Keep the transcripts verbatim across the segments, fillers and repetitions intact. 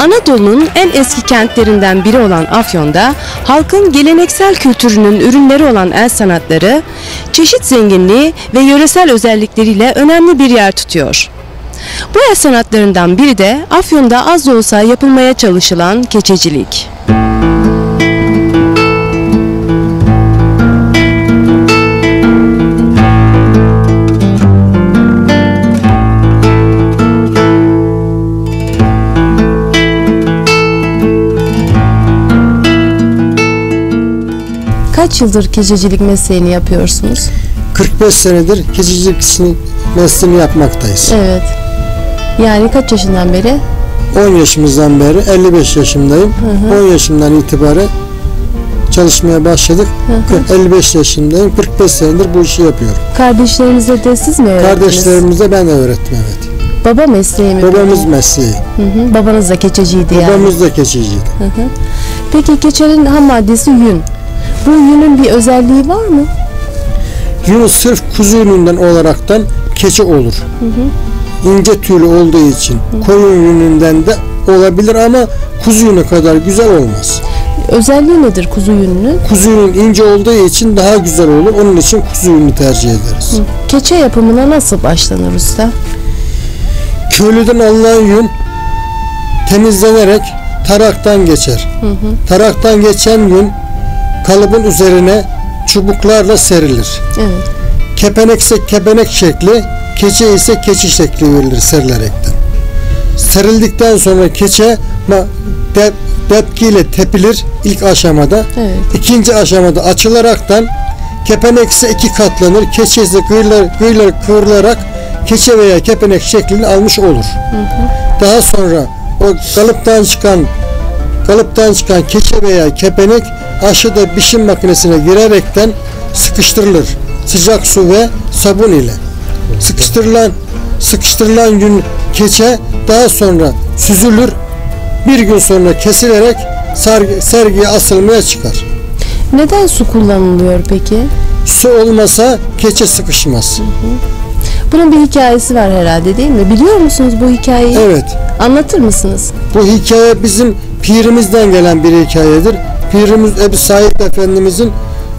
Anadolu'nun en eski kentlerinden biri olan Afyon'da halkın geleneksel kültürünün ürünleri olan el sanatları, çeşit zenginliği ve yöresel özellikleriyle önemli bir yer tutuyor. Bu el sanatlarından biri de Afyon'da az da olsa yapılmaya çalışılan keçecilik. Kaç yıldır keçecilik mesleğini yapıyorsunuz? kırk beş senedir keçecilik mesleğini yapmaktayız. Evet. Yani kaç yaşından beri? on yaşımızdan beri, elli beş yaşındayım. Hı hı. on yaşımdan itibaren çalışmaya başladık. Hı hı. elli beş yaşındayım. kırk beş senedir bu işi yapıyorum. Kardeşlerinize de siz mi öğrettiniz? Kardeşlerimize ben öğrettim, evet. Baba mesleği mi? Babamız mi? mesleği. Hı hı. Babanız da keçeciydi yani. Babamız da keçeciydi. Hı hı. Peki keçenin ham maddesi yün. Bu yünün bir özelliği var mı? Yün sırf kuzu yününden olaraktan keçe olur. Hı hı. İnce tüylü olduğu için hı hı. koyun yününden de olabilir ama kuzu yünü kadar güzel olmaz. Özelliği nedir kuzu yününün? Kuzu yünün ince olduğu için daha güzel olur. Onun için kuzu yünü tercih ederiz. Hı. Keçe yapımına nasıl başlanır usta? Köylüden alınan yün temizlenerek taraktan geçer. Hı hı. Taraktan geçen yün kalıbın üzerine çubuklarla serilir. Evet. Kepenekse kepenek şekli, keçe ise keçi şekli verilir serilerekten. Serildikten sonra keçe dep, depkiyle tepilir ilk aşamada. Evet. İkinci aşamada açılaraktan kepenek ise iki katlanır. Keçe ise kıyılar, kıyılar kıvrılarak keçe veya kepenek şeklini almış olur. Hı hı. Daha sonra o kalıptan çıkan kalıptan çıkan keçe veya kepenek aşıda bişim makinesine girerekten sıkıştırılır. Sıcak su ve sabun ile. Sıkıştırılan sıkıştırılan yün keçe daha sonra süzülür. Bir gün sonra kesilerek sergi, sergiye asılmaya çıkar. Neden su kullanılıyor peki? Su olmasa keçe sıkışmaz. Hı hı. Bunun bir hikayesi var herhalde, değil mi? Biliyor musunuz bu hikayeyi? Evet. Anlatır mısınız? Bu hikaye bizim pirimizden gelen bir hikayedir. Pirimiz Ebu Said Efendimizin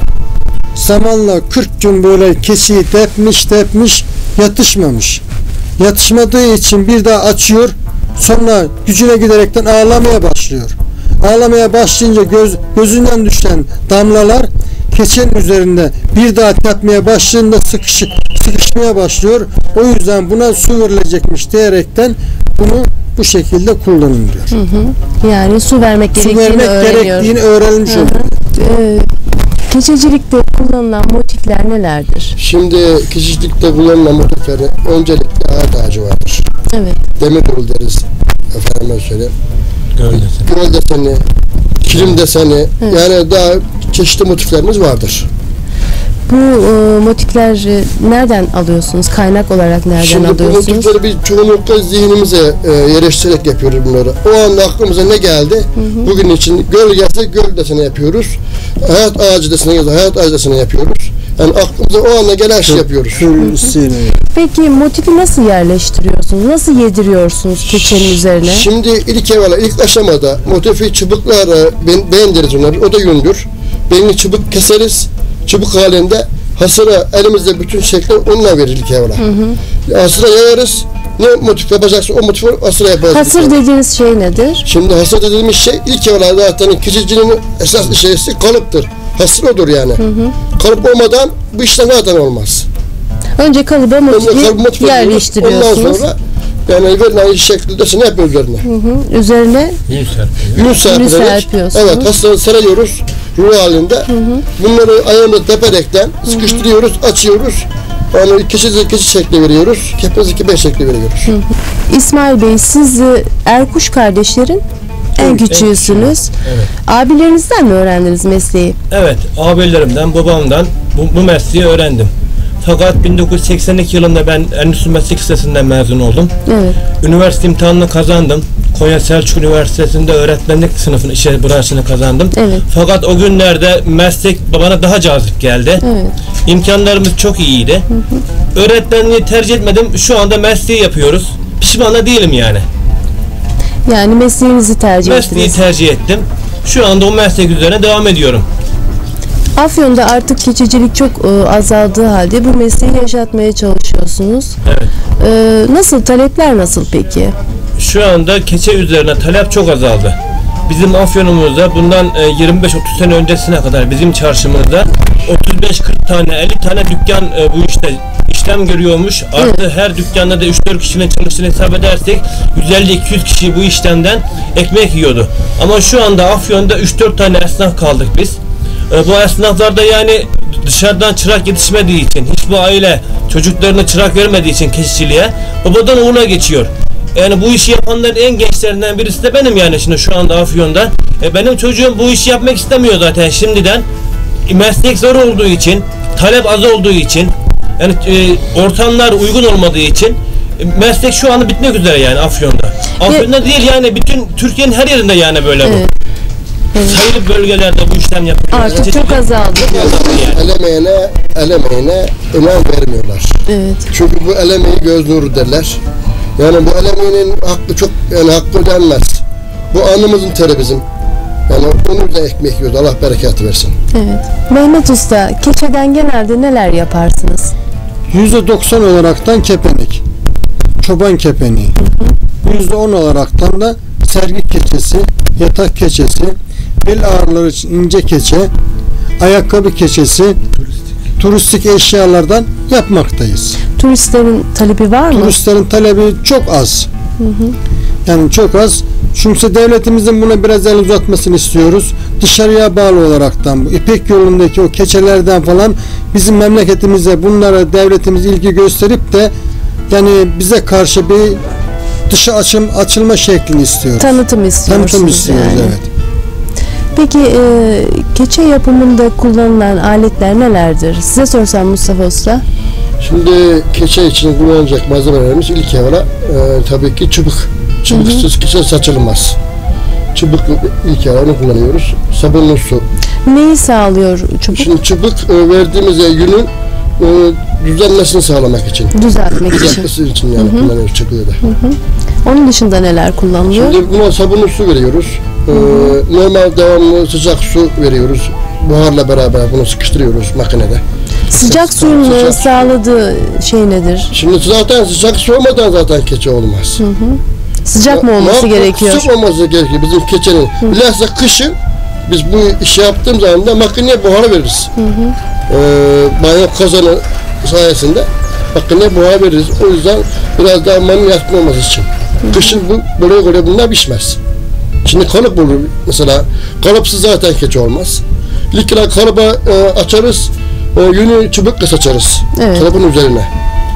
zamanla kırk gün böyle keçiyi tepmiş tepmiş yatışmamış. Yatışmadığı için bir daha açıyor. Sonra gücüne giderekten ağlamaya başlıyor. Ağlamaya başlayınca göz, gözünden düşen damlalar keçenin üzerinde bir daha tepmeye başladığında sıkış, sıkışmaya başlıyor. O yüzden buna su verilecekmiş diyerekten bunu bu şekilde kullanın diyor. Hı hı. Yani su vermek gerektiğini su vermek öğreniyor. gerektiğini öğrenmiş oluyor. Ee, keçecilikte kullanılan motifler nelerdir? Şimdi keçecilikte kullanılan motifleri öncelikle ağaç ağacı vardır. Evet. Demir yol deriz. Efendime söyleyeyim. Göl deseni. Göl deseni, kilim deseni, evet. Yani daha çeşitli motiflerimiz vardır. Bu e, motifler e, nereden alıyorsunuz? Kaynak olarak nereden Şimdi alıyorsunuz? Şimdi bu motifleri biz çoğunlukla zihnimize e, yerleştirerek yapıyoruz bunları. O anda aklımıza ne geldi? Hı hı. Bugün için göl gelse göl deseni yapıyoruz. Hayat ağacı deseni gelse hayat ağacı deseni yapıyoruz. Yani aklımıza o anda gelen şey yapıyoruz. Hı hı. Peki motifi nasıl yerleştiriyorsunuz? Nasıl yediriyorsunuz keçenin üzerine? Şimdi ilk evvela ilk aşamada motifi çubuklarla beğendiriz onları. O da yündür. Belini çubuk keseriz. Çubuk halinde hasıra elimizde bütün şekli onunla verir ilk evvela. Hasıra yayarız. Ne motif yapacaksa o motifi hasıra yaparız. Hasır dediğiniz şey nedir? Şimdi hasır dediğimiz şey ilk evvela zaten keçicinin esas şeysi kalıptır. Hasır odur yani. Hı hı. Kalıp olmadan bu işlem zaten olmaz. Önce kalıba motifi yerleştiriyorsunuz. Ondan sonra yani verilen şekilde ne yapıyoruz üzerine? Hı hı. Üzerine yün serpiyoruz. Evet, hasırı seriyoruz ruh halinde. Hı hı. Bunları ayağımızla teperekten sıkıştırıyoruz, açıyoruz. Yani keçi keçi şekli veriyoruz. Kepez iki beş şekli veriyoruz. Hı hı. İsmail Bey, siz Erkuş kardeşlerin en küçüğüsünüz. Evet. Abilerinizden mi öğrendiniz mesleği? Evet, abilerimden, babamdan bu, bu mesleği öğrendim. Fakat bin dokuz yüz seksen iki yılında ben Endüstri Meslek Lisesi'nden mezun oldum. Evet. Üniversite imtihanını kazandım. Konya Selçuk Üniversitesi'nde öğretmenlik sınıfını, işe branşını kazandım. Evet. Fakat o günlerde meslek bana daha cazip geldi. Evet. İmkanlarımız çok iyiydi. Hı hı. Öğretmenliği tercih etmedim. Şu anda mesleği yapıyoruz. Pişman da değilim yani. Yani mesleğinizi tercih Mesleği ettiniz. tercih ettim. Şu anda o meslek üzerine devam ediyorum. Afyon'da artık keçecilik çok e, azaldığı halde bu mesleği yaşatmaya çalışıyorsunuz. Evet. E, nasıl, talepler nasıl peki? Şu anda keçe üzerine talep çok azaldı. Bizim Afyon'umuzda bundan e, yirmi beş otuz sene öncesine kadar bizim çarşımızda otuz beş kırk tane elli tane dükkan e, bu işte işlem görüyormuş. Artı evet. Her dükkanda da üç dört kişinin çalıştığını hesap edersek yüz elli iki yüz kişi bu işlemden ekmek yiyordu. Ama şu anda Afyon'da üç dört tane esnaf kaldık biz. E, bu esnaflarda yani dışarıdan çırak yetişmediği için, hiçbir aile çocuklarına çırak vermediği için keçiciliğe babadan oğula geçiyor. Yani bu işi yapanların en gençlerinden birisi de benim yani şimdi şu anda Afyon'da. E, benim çocuğum bu işi yapmak istemiyor zaten şimdiden. E, meslek zor olduğu için, talep az olduğu için, yani e, ortamlar uygun olmadığı için e, meslek şu anda bitmek üzere yani Afyon'da. Afyon'da değil yani bütün Türkiye'nin her yerinde yani böyle bu. Evet. Evet. Sayılı bölgelerde bu işlem yapılıyor. Artık yani çok azaldı. Yani. Elemeyene, elemeyene önem vermiyorlar. Evet. Çünkü bu elemeyi göz nuru derler. Yani bu elemeğinin hakkı çok, yani hakkı ödenmez. Bu alnımızın teri bizim. Yani onu da ekmek yiyoruz. Allah bereketi versin. Evet. Mehmet Usta, keçeden genelde neler yaparsınız? yüzde doksan olaraktan kepenek. Çoban kepeneği. yüzde on olaraktan da sergi keçesi, yatak keçesi, bel ağrıları için ince keçe, ayakkabı keçesi, turistik, turistik eşyalardan yapmaktayız. Turistlerin talebi var mı? Turistlerin talebi çok az. Hı hı. Yani çok az. Çünkü devletimizin buna biraz el uzatmasını istiyoruz. Dışarıya bağlı olaraktan bu İpek yolundaki o keçelerden falan bizim memleketimize bunlara devletimiz ilgi gösterip de yani bize karşı bir dışa açım, açılma şeklini istiyoruz. Tanıtım istiyorsunuz. Tanıtım istiyoruz yani. evet. Peki e, keçe yapımında kullanılan aletler nelerdir? Size sorsam Mustafa Usta. Şimdi keçe için kullanılacak malzemelerimiz ilk evvela e, tabii ki çubuk. Çubuksuz keçe saçılmaz. Çubuk ilk evvela onu kullanıyoruz. Sabunlu su. Neyi sağlıyor çubuk? Şimdi çubuk e, verdiğimiz yünün e, düzenmesini sağlamak için. Düzeltmek için. Düzeltmesi için yani Hı-hı. kullanıyoruz çubuğu da. Hı-hı. Onun dışında neler kullanılıyor? Şimdi buna sabunlu su veriyoruz. Ee, normal devamlı sıcak su veriyoruz. Buharla beraber bunu sıkıştırıyoruz makinede. Sıcak suyun Sıcak. sağladığı şey nedir? Şimdi zaten sıcak su olmadan zaten keçe olmaz. Hı hı. Sıcak mı olması Ma- gerekiyor? Sıcak olması gerekiyor bizim keçenin. Bilhassa kışın biz bu işi yaptığımız zaman da makineye buharı veririz. Hı hı. Ee, banyo kazanı sayesinde makineye buhar veririz. O yüzden biraz daha manın yatkın olması için. Hı hı. Kışın bu buraya göre bunlar pişmez. Şimdi kalıp olur mesela. Kalıpsız zaten keçe olmaz. İlk kere kalıba e, açarız. O yünü çubukla saçarız. Evet. Kalıbın üzerine.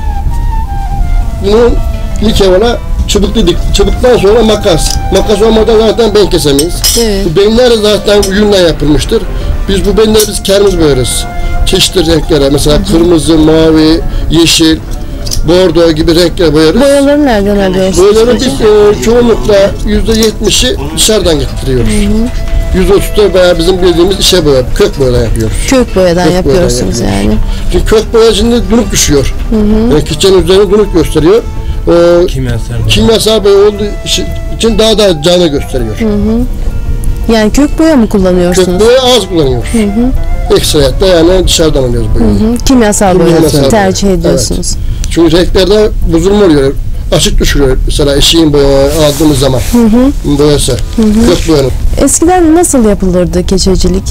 Bunun ilk evvela çubuk dedik. Çubuktan sonra makas. Makas olmadan zaten ben kesemeyiz. Evet. Bu benler de zaten yünle yapılmıştır. Biz bu benleri biz kendimiz boyarız. Çeşitli renklere mesela hı hı. kırmızı, mavi, yeşil, bordo gibi renkler boyarız. Boyaları nereden alıyorsunuz? Boyaları biz e, çoğunlukla yüzde yetmişi dışarıdan getiriyoruz. Yüzde otuz da bayağı bizim bildiğimiz işe boya, kök boyadan yapıyoruz. Kök boyadan kök yapıyorsunuz boyadan yani. Çünkü kök boya şimdi dunuk düşüyor. Hı hı. Yani keçenin üzerine dunuk gösteriyor. O, kimyasal kimyasal boya olduğu için daha da canlı gösteriyor. Hı hı. Yani kök boya mı kullanıyorsunuz? Kök boya az kullanıyoruz. Hı hı. Ekstrayatta yani dışarıdan alıyoruz boyayı. Hı hı. Kimyasal boya Kimyasal tercih boya. ediyorsunuz. Evet. Çünkü renklerde bozulma oluyor. Açık düşürüyor mesela eşiğin boya aldığımız zaman. Hı hı. Boyası. Hı hı. Kök boyanın. Eskiden nasıl yapılırdı keçecilik?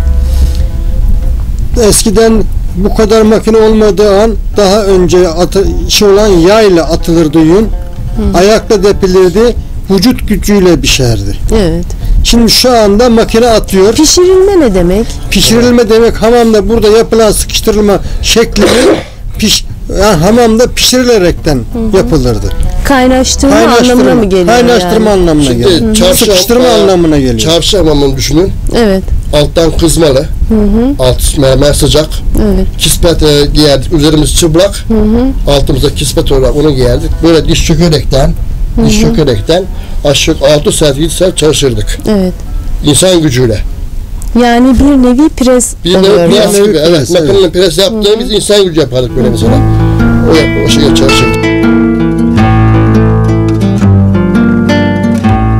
Eskiden bu kadar makine olmadığı an daha önce atı, şey olan yayla atılırdı yün. Hı. Ayakla depilirdi. Vücut gücüyle pişerdi. Evet. Şimdi şu anda makine atıyor. Pişirilme ne demek? Pişirilme demek hamamda burada yapılan sıkıştırılma şeklini piş, yani hamamda pişirilerekten hı hı. yapılırdı. Kaynaştırma, Kaynaştırma anlamına mı geliyor? Kaynaştırma yani? anlamına Şimdi geliyor. çarşı, Sıkıştırma a, anlamına geliyor. Çarşı hamamını düşünün. Evet. Alttan kızmalı. Hı hı. Alt mermer sıcak. Evet. Kispet e, giyerdik. Üzerimiz çıplak. Hı hı. Altımıza kispet olarak onu giyerdik. Böyle diş çökerekten hı hı. diş çökerekten aşağı altı saat yedi saat çalışırdık. Evet. İnsan gücüyle. Yani bir nevi pres bir oluyor. Nevi, bir yani. nevi, evet. evet. Makinenin pres yaptığımız biz insan gücü yapardık böyle mesela. O, o şekilde çalışırdık.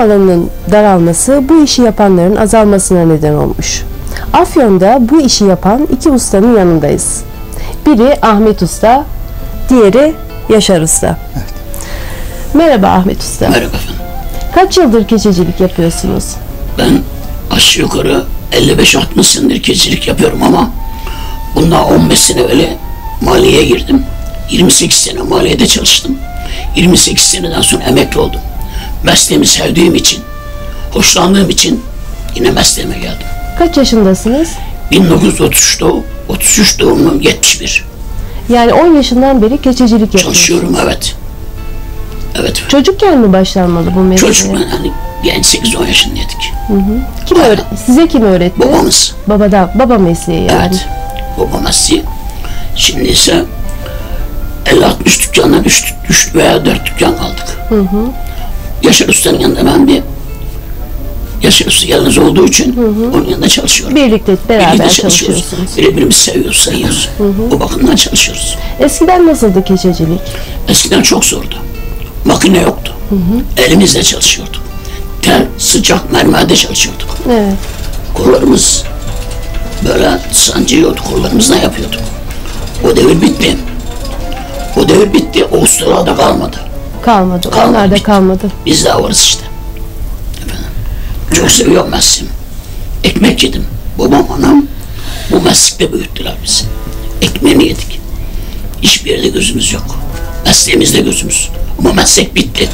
alanının daralması bu işi yapanların azalmasına neden olmuş. Afyon'da bu işi yapan iki ustanın yanındayız. Biri Ahmet Usta, diğeri Yaşar Usta. Evet. Merhaba Ahmet Usta. Merhaba efendim. Kaç yıldır keçecilik yapıyorsunuz? Ben aşağı yukarı elli beş altmış senedir keçecilik yapıyorum ama bundan on beş sene öyle maliyeye girdim. yirmi sekiz sene maliyede çalıştım. yirmi sekiz seneden sonra emekli oldum. Mesleğimi sevdiğim için, hoşlandığım için yine mesleğime geldim. Kaç yaşındasınız? bin dokuz yüz otuz üç doğum, otuz üç doğumluyum, yetmiş bir. Yani on yaşından beri keçecilik yapıyorsunuz. Çalışıyorum, evet. Evet. Çocukken mi başlanmalı bu mesleğe? Çocukken hani genç sekiz on yaşındaydık. Kim öğret- size kim öğretti? Babamız. Babada, baba mesleği yani. Evet. Baba mesleği. Şimdi ise elli altmış dükkandan üç veya dört dükkan aldık. Hı hı. Yaşar Usta'nın yanında ben bir Yaşar Usta yalnız olduğu için hı hı. onun yanında çalışıyorum. Birlikte beraber Birlikte çalışıyorsunuz. çalışıyoruz. Birbirimizi seviyoruz, sayıyoruz. Hı hı. O bakımdan çalışıyoruz. Eskiden nasıldı keçecilik? Eskiden çok zordu. Makine yoktu. Hı hı. Elimizle çalışıyorduk. Ter, sıcak mermerde çalışıyorduk. Evet. Kollarımız böyle sancıyordu, kollarımızla yapıyorduk. O devir bitti. O devir bitti, o ustalar da kalmadı. Kalmadı, Kalmadı, onlar da bitti. kalmadı. Biz de varız işte. Efendim, çok seviyorum mesleğimi. Ekmek yedim. Babam, anam bu meslekte büyüttüler bizi. Ekmeğini yedik. Hiçbir yerde gözümüz yok. Mesleğimizde gözümüz. Ama meslek bitti.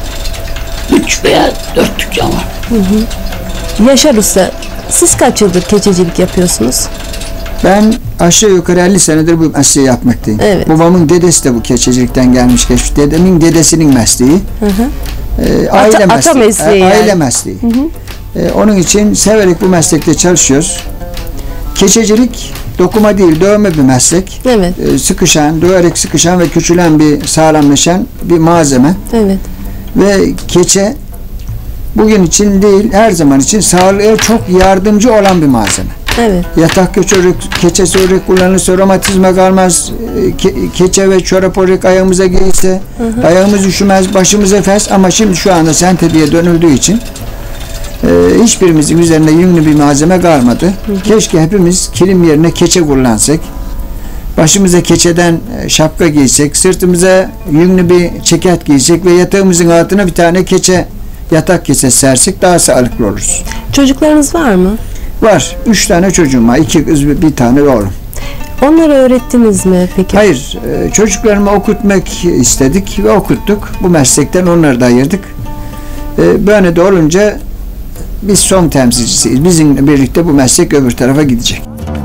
Üç veya dört dükkan var. Hı hı. Yaşar Usta, siz kaç yıldır keçecilik yapıyorsunuz? Ben aşağı yukarı elli senedir bu mesleği yapmaktayım. Evet. Babamın dedesi de bu keçecilikten gelmiş geçmiş. Dedemin dedesinin mesleği. Hı hı. Ee, aile ata, mesleği. ata mesleği e, yani. Aile mesleği. Hı hı. Ee, onun için severek bu meslekte çalışıyoruz. Keçecilik dokuma değil, dövme bir meslek. Evet. Ee, sıkışan, döverek sıkışan ve küçülen bir sağlamlaşan bir malzeme. Evet. Ve keçe bugün için değil, her zaman için sağlığa çok yardımcı olan bir malzeme. Evet. Yatak keçörük, keçesi örük kullanılırsa romatizma kalmaz, ke, keçe ve çorap örük ayağımıza giyse, hı hı. ayağımız üşümez, başımıza fes, ama şimdi şu anda sentediye dönüldüğü için e, hiçbirimizin üzerinde yünlü bir malzeme kalmadı. Hı hı. Keşke hepimiz kilim yerine keçe kullansak, başımıza keçeden şapka giysek, sırtımıza yünlü bir ceket giysek ve yatağımızın altına bir tane keçe, yatak keçesi sersek daha sağlıklı oluruz. Çocuklarınız var mı? Var. Üç tane çocuğum var. İki kız, bir tane oğlum. Onlara öğrettiniz mi peki? Hayır. Çocuklarımı okutmak istedik ve okuttuk. Bu meslekten onları da ayırdık. Böyle de olunca biz son temsilcisiyiz. Bizimle birlikte bu meslek öbür tarafa gidecek.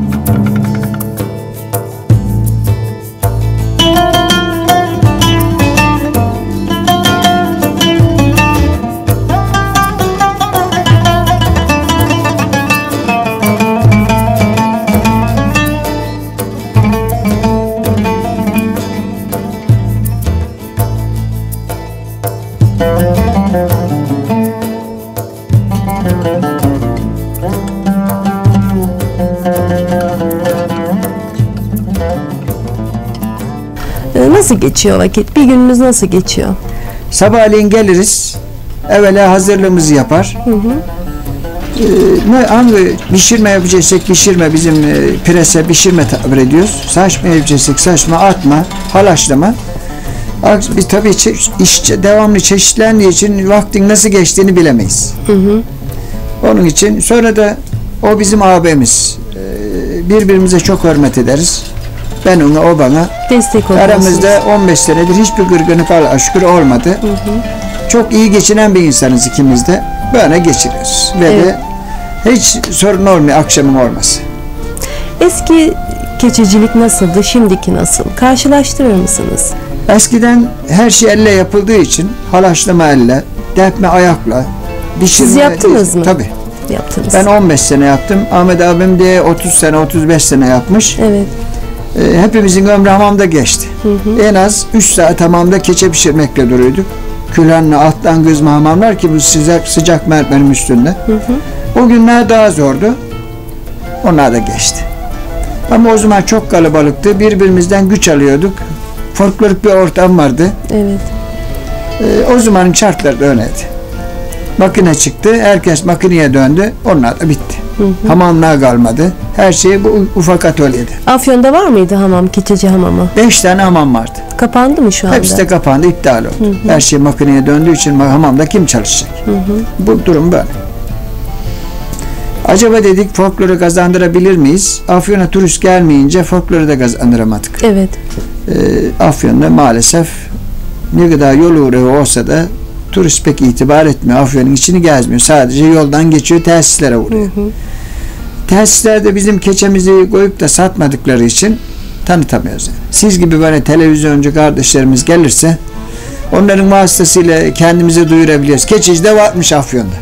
Nasıl geçiyor vakit? Bir gününüz nasıl geçiyor? Sabahleyin geliriz. Evvela hazırlığımızı yapar. Hı hı. Ee, ne, hangi pişirme yapacaksak pişirme, bizim e, prese pişirme tabir ediyoruz. Saçma yapacaksak saçma, atma, halaşlama. Biz tabii iş devamlı çeşitlendiği için vaktin nasıl geçtiğini bilemeyiz. Hı hı. Onun için sonra da o bizim ağabeyimiz. Ee, birbirimize çok hürmet ederiz. Ben ona, o bana. Destek oluyorsunuz. Aramızda on beş senedir hiçbir gırgınlık Allah'a şükür olmadı. Hı hı. Çok iyi geçinen bir insanız ikimiz de. Böyle geçiriyoruz. Ve evet. de hiç sorun olmuyor akşamın olması. Eski keçecilik nasıldı, şimdiki nasıl? Karşılaştırır mısınız? Eskiden her şey elle yapıldığı için halaşlama elle, depme ayakla, pişirme. Siz yaptınız değil, mı? Tabii. Yaptınız. Ben on beş sene yaptım. Ahmet abim de otuz sene, otuz beş sene yapmış. Evet. E, hepimizin ömrü hamamda geçti. Hı hı. En az üç saat hamamda keçe pişirmekle duruyorduk. Külhanlı alttan kızma hamamlar ki bu sıcak sıcak mermerin üstünde. Hı hı. O günler daha zordu. Onlar da geçti. Ama o zaman çok kalabalıktı. Birbirimizden güç alıyorduk. Folklorik bir ortam vardı. Evet. E, o zamanın şartları da öyleydi. Makine çıktı. Herkes makineye döndü. Onlar da bitti. Hı hı. Hamamlar kalmadı. Her şey bu ufak atölyede. Afyon'da var mıydı hamam, keçeci hamamı? Beş tane hamam vardı. Kapandı mı şu anda? Hepsi de kapandı, iptal oldu. Hı hı. Her şey makineye döndüğü için hamamda kim çalışacak? Hı hı. Bu durum böyle. Acaba dedik folkloru kazandırabilir miyiz? Afyon'a turist gelmeyince folkloru da kazandıramadık. Evet. Ee, Afyon'da maalesef ne kadar yol uğrağı olsa da turist pek itibar etmiyor. Afyon'un içini gezmiyor. Sadece yoldan geçiyor, tesislere uğruyor. Hı hı. Tesislerde bizim keçemizi koyup da satmadıkları için tanıtamıyoruz. Yani. Siz gibi böyle televizyoncu kardeşlerimiz gelirse onların vasıtasıyla kendimizi duyurabiliyoruz. Keçeci de varmış Afyon'da.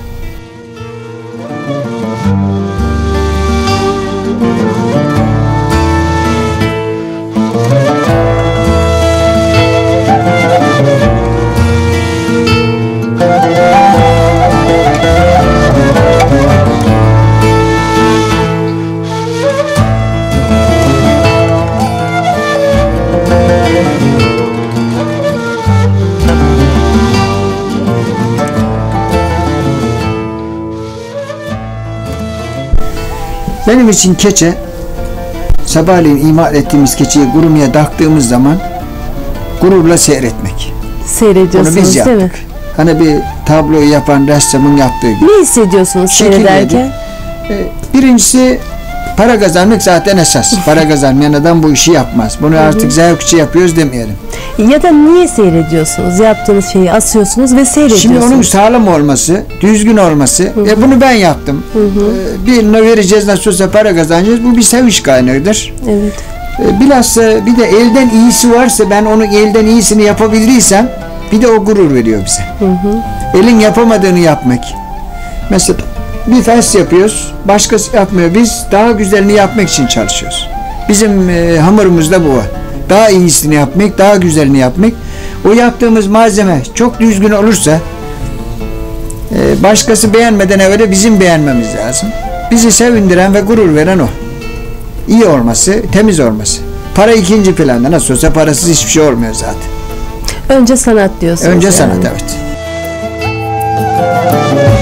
Benim için keçe, sabahleyin imal ettiğimiz keçeyi kurumaya taktığımız zaman gururla seyretmek. Seyrediyorsunuz Onu biz yaptık. değil mi? Hani bir tabloyu yapan ressamın yaptığı gibi. Ne hissediyorsunuz seyrederken? Birincisi para kazanmak zaten esas. Para kazanmayan adam bu işi yapmaz. Bunu artık zevk için yapıyoruz demeyelim. Ya da niye seyrediyorsunuz? Yaptığınız şeyi asıyorsunuz ve seyrediyorsunuz. Şimdi onun sağlam olması, düzgün olması. Hı hı. E bunu ben yaptım. Hı hı. E, birine vereceğiz, nasıl olsa para kazanacağız. Bu bir sevinç kaynağıdır. Evet. E, bilhassa bir de elden iyisi varsa, ben onun elden iyisini yapabildiysem bir de o gurur veriyor bize. Hı hı. Elin yapamadığını yapmak. Mesela bir fes yapıyoruz, başkası yapmıyor. Biz daha güzelini yapmak için çalışıyoruz. Bizim e, hamurumuzda bu var. Daha iyisini yapmak, daha güzelini yapmak. O yaptığımız malzeme çok düzgün olursa e, başkası beğenmeden evvel bizim beğenmemiz lazım. Bizi sevindiren ve gurur veren o. İyi olması, temiz olması. Para ikinci planda. Nasıl olsa parasız hiçbir şey olmuyor zaten. Önce sanat diyorsunuz. Önce yani. sanat, evet.